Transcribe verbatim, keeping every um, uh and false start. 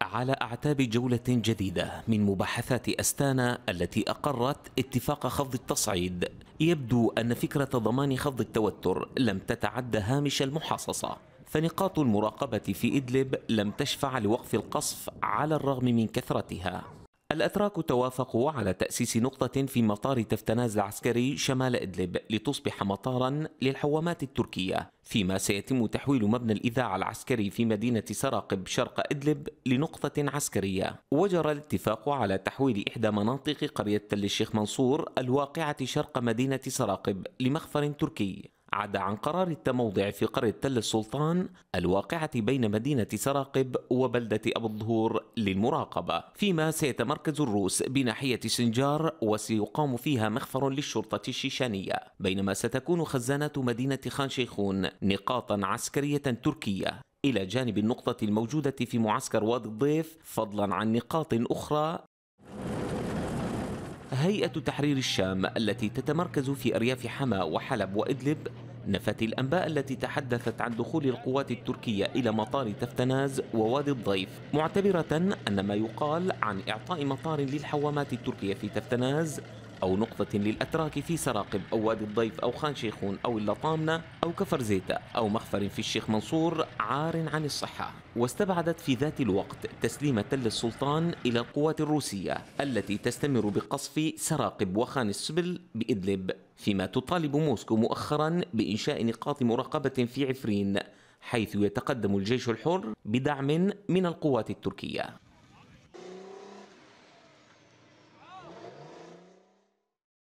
على أعتاب جولة جديدة من مباحثات أستانا التي أقرت اتفاق خفض التصعيد، يبدو أن فكرة ضمان خفض التوتر لم تتعدى هامش المحاصصة، فنقاط المراقبة في إدلب لم تشفع لوقف القصف على الرغم من كثرتها. الأتراك توافقوا على تأسيس نقطة في مطار تفتناز العسكري شمال إدلب لتصبح مطارا للحوامات التركية، فيما سيتم تحويل مبنى الإذاعة العسكري في مدينة سراقب شرق إدلب لنقطة عسكرية. وجرى الاتفاق على تحويل إحدى مناطق قرية تل الشيخ منصور الواقعة شرق مدينة سراقب لمخفر تركي، عدا عن قرار التموضع في قرية تل السلطان الواقعة بين مدينة سراقب وبلدة أبو الظهور للمراقبة، فيما سيتمركز الروس بناحية سنجار وسيقام فيها مخفر للشرطة الشيشانية، بينما ستكون خزانات مدينة خان شيخون نقاطا عسكرية تركية إلى جانب النقطة الموجودة في معسكر وادي الضيف، فضلا عن نقاط أخرى. هيئة تحرير الشام التي تتمركز في أرياف حما وحلب وإدلب نفت الأنباء التي تحدثت عن دخول القوات التركية إلى مطار تفتناز ووادي الضيف، معتبرة أن ما يقال عن إعطاء مطار للحوامات التركية في تفتناز أو نقطة للأتراك في سراقب أو وادي الضيف أو خان شيخون أو اللطامنة أو كفر زيتة أو مخفر في الشيخ منصور عار عن الصحة، واستبعدت في ذات الوقت تسليم تل السلطان إلى القوات الروسية التي تستمر بقصف سراقب وخان السبل بإدلب، فيما تطالب موسكو مؤخرا بإنشاء نقاط مراقبة في عفرين، حيث يتقدم الجيش الحر بدعم من القوات التركية.